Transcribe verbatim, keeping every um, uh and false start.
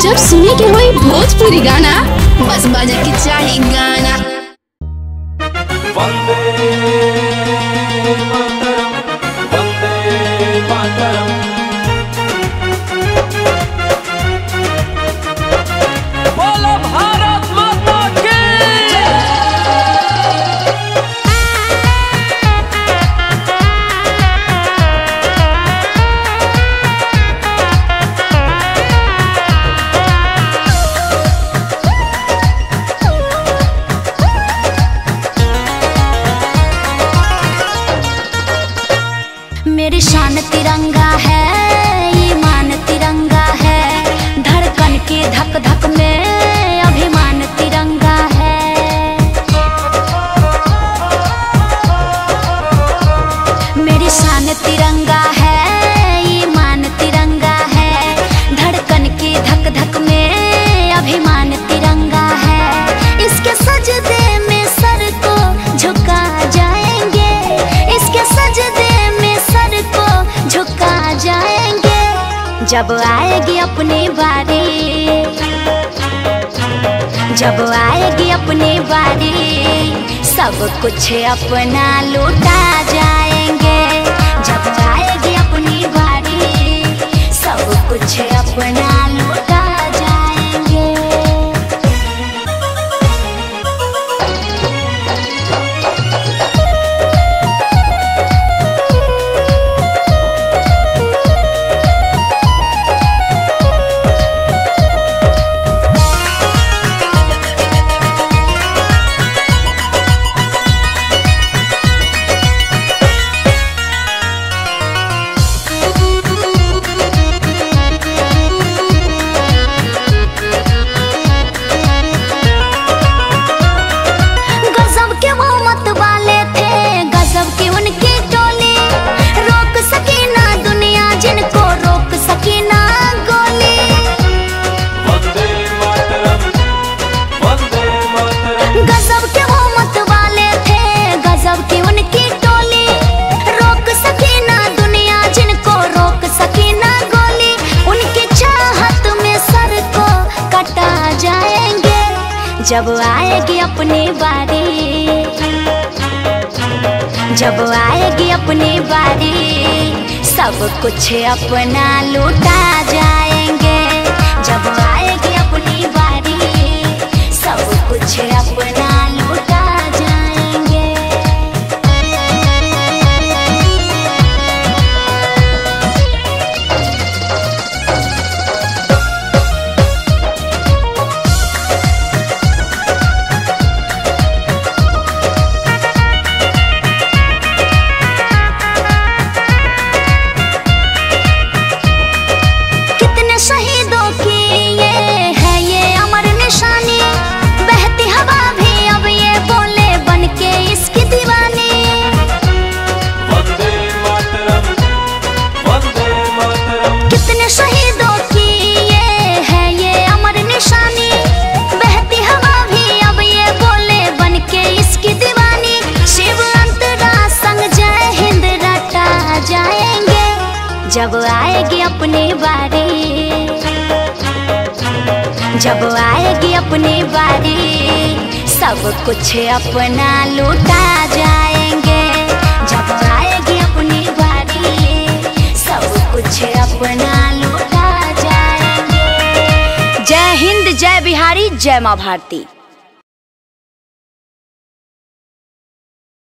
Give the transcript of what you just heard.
जब सुने के होई भोजपुरी गाना, बस बजे के चाही गाना। वंदे मातरम, वंदे मातरम। बोलो भारत माता की। मेरी शान तिरंगा है, ईमान तिरंगा है, धड़कन के धक धक में अभिमान तिरंगा है। मेरी शान तिरंगा है, ईमान तिरंगा है, धड़कन के धक धक में अभिमान तिरंगा है। इसके सजदे में सर को झुका जाएंगे, इसके सजदे को झुका जाएंगे। जब आएगी अपनी बारी, जब आएगी अपनी बारी, सब कुछ अपना लूटा जाएंगे। जब आएगी अपनी बारी, सब कुछ अपना लूटा जाएंगे। जब आएगी अपनी बारी, जब आएगी अपनी बारी, सब कुछ अपना लूटा जाएंगे। जब आएगी अपनी बारी, सब कुछ अपना लूटा जाएंगे। शहीदों की ये है ये अमर निशानी, बहती हवा भी अब ये बोले बन के इसकी दीवानी। वंदे मातरम, वंदे मातरम। कितने शहीदों की ये है ये अमर निशानी, बहती हवा भी अब ये बोले बन के इसकी दीवानी। शिव अंतरा संग जय हिंद रटा जाएंगे। जब आएगी अपनी बारी, जब आएगी अपनी बारी, सब कुछ अपना लूटा जाएंगे। जब आएगी अपनी बारी, सब कुछ अपना लूटा जाएंगे। जय हिंद, जय बिहारी, जय माँ भारती।